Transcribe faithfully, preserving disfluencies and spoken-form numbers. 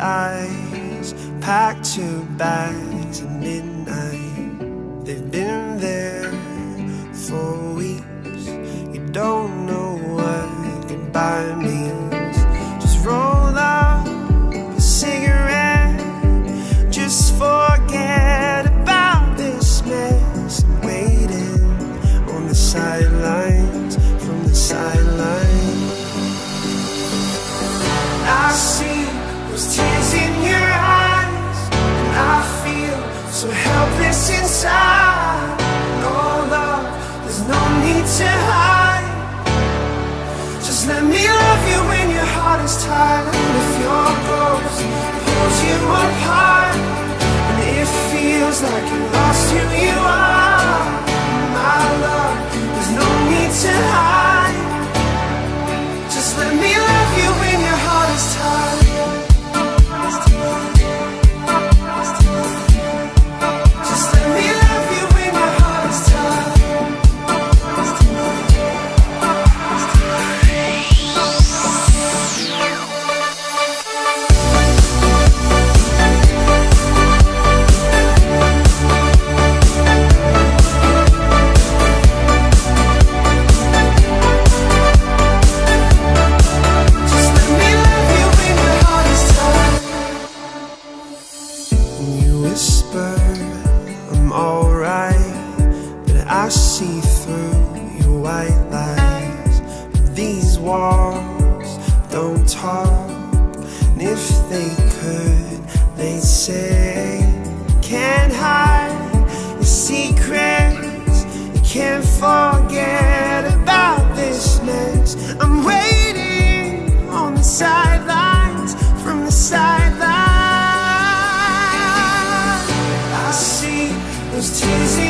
eyes, packed your bags at midnight. They've been there for weeks. You don't know what goodbye means. Just roll up a cigarette, just forget about this mess. I'm waiting on the sidelines, from the sidelines. I see those tears in your eyes, and I feel so helpless inside. No love, there's no need to hide. Just let me love you when your heart is tired. And if your ghost pulls you apart, and it feels like you lost who you are, my love, there's no need to hide. Just let me love you when your heart is tired. Just let me love you when your heart is tired. I'm alright, but I see through your white lies. But these walls don't talk, and if they could, they'd say, can't hide your secrets, you can't forget about this mess. I'm waiting on the sidelines, from the sidelines. Those tears